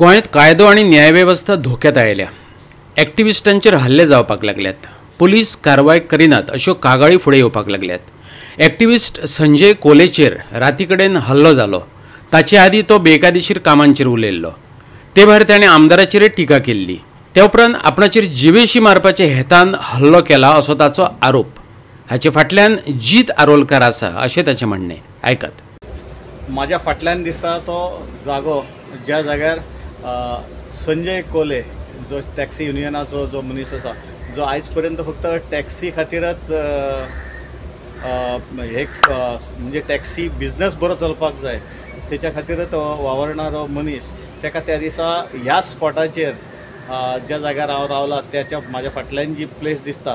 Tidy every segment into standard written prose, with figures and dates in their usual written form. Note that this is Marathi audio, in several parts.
गोंयांत कायदो आनी न्यायवेवस्था धोक्यात आयल्या. एक्टिविस्टांचेर हल्ले जावपाक लागल्यात. पुलीस कारवाय करिनात अश्यो कागाळी फुडें येवपाक लागल्यात. एक्टिविस्ट संजय कोलेचेर राती कडेन हल्लो जालो. ताचे आदीं तो बेकायदेशीर कामांचेर उलयल्लो. ते भायर ताणें आमदाराचेरय टिका केल्ली. ते उपरांत आपणाचेर जिवेशी मारपाचे हेतान हल्लो केला असो ताचो आरोप. हाचे फाटल्यान जीत आरोलकार आसा अशें ताचें म्हणणें. आयकात. माझ्या फाटल्यान दिसता तो जागो ज्या जाग्यार संजय कोले जो टॅक्सी युनियनाचो जो मनीस आसा, जो आयज पर्यंत फक्त टॅक्सी खातीरच हे म्हणजे टॅक्सी बिझनेस बरो चलपाक जाय तेच्या खातीरच वावरणारो मनीस, तेका त्या दिसा ह्या स्पॉटाचेर ज्या जाग्यार हांव रावला त्याच्या म्हाज्या फाटल्यान जी प्लेस दिसता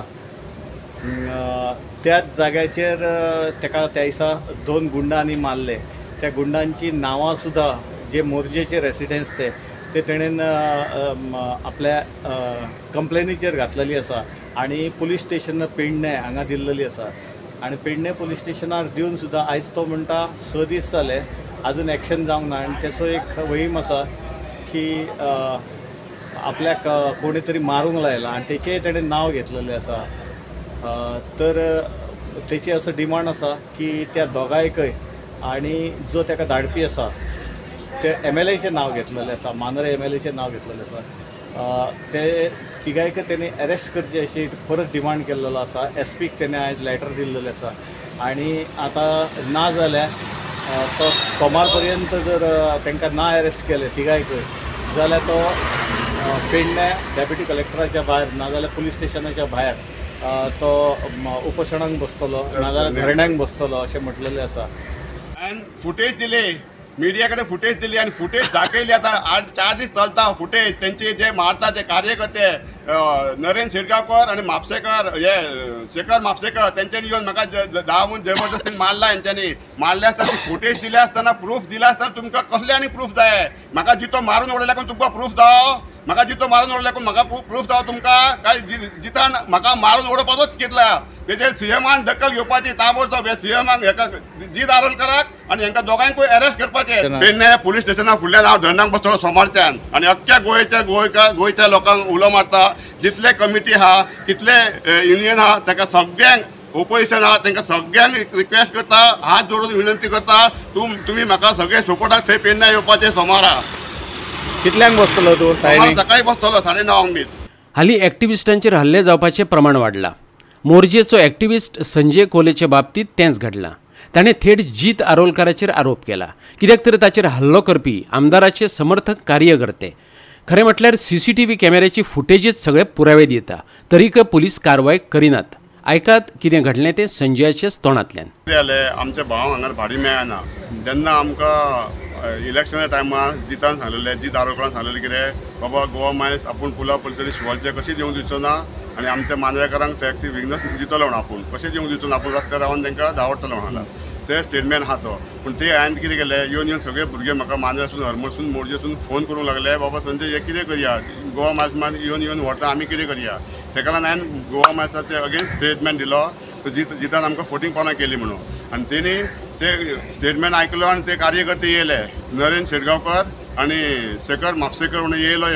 त्याच जाग्याचेर तेका त्या दिसा 2 गुंडांनी मारले. त्या गुंडांची नांवां सुद्धा जे मोरजेचे रेसिडेंट्स ते तेणेन आपल्या कंप्लेनीचेर घातलेली आसा आणि पुलीस स्टेशन पेडणे हांगा दिल्लेली आसा. आणि पेडणे पुलीस स्टेशनार दिवन सुद्धा आयज तो म्हणटा 6 दीस जाले अजून एक्शन जावंक ना. आणि त्याचो एक वहीम आसा की आपल्याक कोणी तरी मारूंक लायला आणि तेचेय तेणें नांव घेतलेलें आसा. तर तेची असो डिमांड आसा की त्या दोगांयकय आणि जो तेका धाडपी आसा ते MLAचें नांव घेतलेलें आसा, मांद्रे MLAचें नांव घेतलेलें आसा. ते तिगायक तेणी अरेस्ट करचे अशी परत डिमांड केल्लो आसा. SPक तेणें आयज लेटर दिल्लेलें आसा. आणि आतां ना जाल्यार तो सोमार पर्यंत जर तांकां ना अरेस्ट केले तिगायकय जाल्यार तो पेडणे डेप्युटी कलेक्टराच्या भायर नाजाल्यार पुलीस स्टेशनाच्या भायर तो उपोशणांक बसतलो नाजाल्यार धरण्यांक बसतलो अशें म्हटलेलें आसा. आणि फुटेज दिले, मीडियाकडे फुटेज दिली आणि फुटेज दाखयली. आता 4 दीस चलता फुटेज. त्यांचे जे मारता जे कार्यकर्ते नरेन शिरगांवकर आणि म्हापसेकर, हे शेखर म्हापसेकर, त्यांच्यानी येऊन म्हाका धांवून जबरदस्तीन मारला. यांच्यानी मारले आसतना फुटेज दिले आसतना प्रूफ दिला आसतना तुमकां कसले आनी प्रूफ जाय? म्हाका जितो मारून उडयल्याकून तुमकां प्रूफ जावो? म्हाका जितो मारून उडयल्याकून म्हाका प्रूफ जावो तुमकां? काय जितान म्हाका मारून उडोवपाचोच चिंतला? तेजेर CMान दखल घेवपाची ताबडतोब. हे CMाक हेका जीत आरोलकाराक आणि हेंकां दोगांयकूय अरेस्ट करपाचे. पेडणे पुलीस स्टेशना फुडल्यान हांव धरणाक बसतलो सोमारच्यान आणि अख्ख्या गोंयच्या लोकांक उलो मारता. जितले कमिटी आहा, कितले युनियन आहा, ताका सगळ्यांक ओपोजिशन आहा तांकां सगळ्यांक रिक्वेस्ट करता, हात जोडून विनंती करता, तुम्ही म्हाका सगळे सपोर्टाक थंय पेडणे येवपाचे सोमारा. कितल्यांक बसतलो तूं? सकाळी बसतलो 9:30. हालीं एक्टिविस्टांचेर हल्ले जावपाचें प्रमाण वाडलां. मोरजेचो एक्टिविस्ट संजय कोलेचे बाबतींत तेंच घडलां. ताणें थेट जीत आरोलकाराचेर आरोप केला. कित्याक तर ताचेर हल्लो करपी आमदाराचे समर्थक कार्यकर्ते. खरें म्हटल्यार CCTV कॅमेऱ्याची फुटेजीच सगळे पुरावे दिता, तरीक पुलीस कारवाय करिनात. आयकात कितें घडलें तें संजयाच्याच तोंडांतल्यान. आमच्या भावांक हांगा भाडी मेळना. जेन्ना आमकां इलेक्शना टायमार जितान सांगलेलें, जीत आरोलकारान सांगलेलें कितें बाबा गोवा मायल्स आपूण पुला पलतडी शिवालचे कशें येवंक दिवचो ना आनी आमच्या मांद्रेकारांक टॅक्सी बिझनेस दितलो म्हणून आपूण कशें येवंक दिवचो ना, आपूण रस्त्यार रावन तांकां धांवडटलो म्हणला. ते स्टेटमेंट आहा तो. पूण ते हांवें कितें केलें, येवन सगळे भुरगे म्हाका मांद्रेसून हरमळसून मोरजेसून फोन करूंक लागले, बाबा संजय हे कितें करया, गोवा मायल्स मान येवन व्हरता, आमी कितें करया? तेका लागून हांवें गोवा मायल्साचे अगेन्स्ट स्टेटमेंट दिलो. जितान आमकां 14 पावनां केली म्हणून. आनी तेणी ते स्टेटमेंट आयकलो आणि ते कार्यकर्ते येयले. नरेन शिरगांवकर आणि शेखर म्हापसेकर म्हणून येयलो.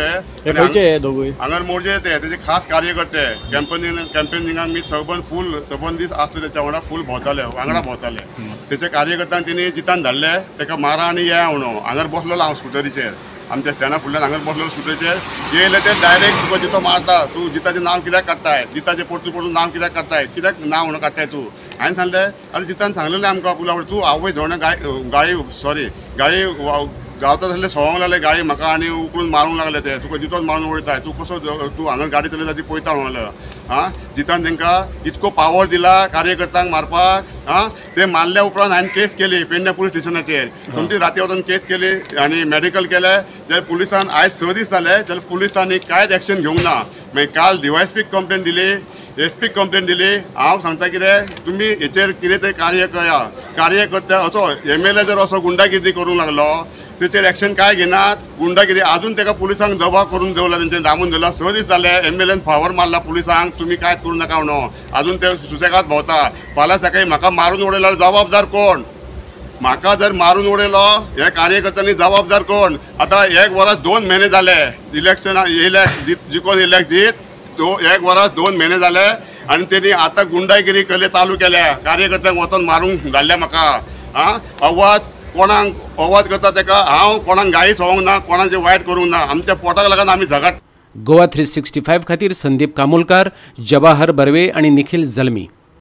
हे दोगूय हांगर मोरजे तेजे खास कार्यकर्ते कॅम्पेनिंगाक मी सबंद दीस आसले त्याच्या वांगडा फूल भोंवताले, वांगडा भोंवताले. तेचे कार्यकर्त्यांक तेणी जितान धाडले तेका मारा आनी या म्हणून. हांगर बसलोलो हांव स्कुटरीचेर, आमच्या स्टँडा फुडल्यान हांगर बसलो स्कुटरीचेर. येयले ते डायरेक्ट तुका जितो मारता, तूं जिताचें नांव कित्याक काडटाय, जिताचें पडून नांव कित्याक काडटाय, कित्याक नांव म्हणून काडटाय तूं? हांवें सांगलें अरे जितान सांगलेलें आमकां पुला तूं आवय धोणे गाळी गावता जाल्यार सवंक लागले गाळी म्हाका आनी उकळून मारूंक लागले. ते तुका जितोच मारून उडयताय, तूं कसो तूं हांगा गाडी चलयता ती पळयता म्हणलें. जितान तांकां इतको पावर दिला कार्यकर्त्यांक मारपाक. ते मारल्या उपरांत हांवें केस केली पेडणे पुलीस स्टेशनाचेर. सोमती राती वचून केस केली आनी मेडिकल केलें. जाल्यार पुलिसान आयज 6 दीस जाले जाल्यार पुलिसांनी कांयच एक्शन घेवंक ना. मागीर काल DYSPक कंप्लेन दिली, SPक कंप्लेन दिली. हांव सांगता कितें, तुमी हेचेर कितें तरी कार्य करा. कार्यकर्ते असो MLA जर असो गुंडागिरी करूंक लागलो तेचेर एक्शन काय घेनात. गुंडागिरी अजून ताका पुलिसांक दबाव करून दवरला, तेंचे दामून दवरला. 6 दीस जाले MLAन फावर मारला पुलिसांक, तुमी कांयच करूं नाका म्हणून. अजून ते सुसेगाद भोंवता. फाल्यां सकाळी म्हाका मारून उडयल्यार जबाबदार कोण? म्हाका जर मारून उडयलो हे कार्यकर्त्यांनी जबाबदार कोण? आता 1 वर्स 2 महिने झाले इलेक्शन जिखून जीत 1 वर्स 2 महिने झाले आणि त्यांनी आता गुंडागिरी चालू केल्या. कार्यकर्त्यांक वचून मारूंक घाल्ल्या म्हाका. आवाज कोणाक आवाज करता तेका हांव कोणाक गायीच होवंक ना, कोणाचें वायट करूंक ना. आमच्या पोटाक लागून आमी झगड. गोवा 365 खातीर संदीप कामोलकार, जवाहर बर्वे आणि निखिल जल्मी.